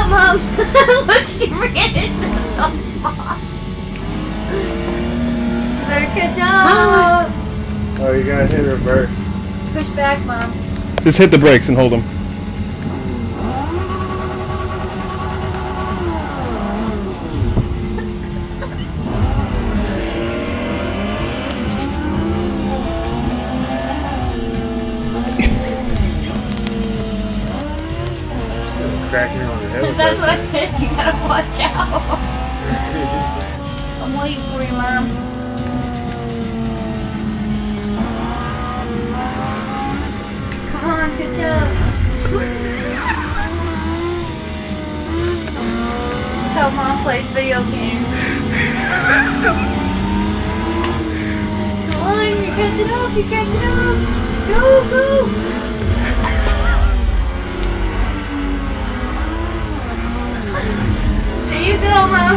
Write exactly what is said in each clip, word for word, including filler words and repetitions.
Mom! Look, she ran into the wall. Better catch up! Oh, you gotta hit reverse. Push back, Mom. Just hit the brakes and hold them. Crack me on the head. That's what I said, you gotta watch out. I'm waiting for you, Mom. Come on, catch up. That's how Mom plays video games. Come on, you're catching up, you're catching up. Go, go. There you go, Mom.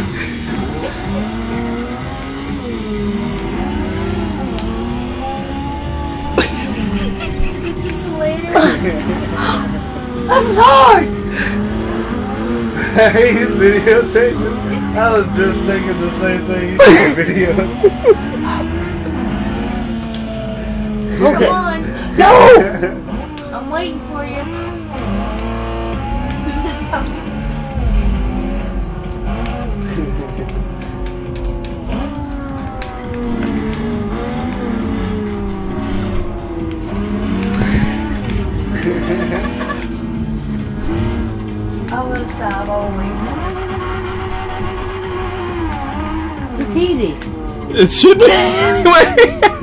That's hard! He's videotaping. I was just thinking the same thing. He's taking videos. Come on. No! I'm waiting for you. This is so I will stop always. It's easy. It should be anyway.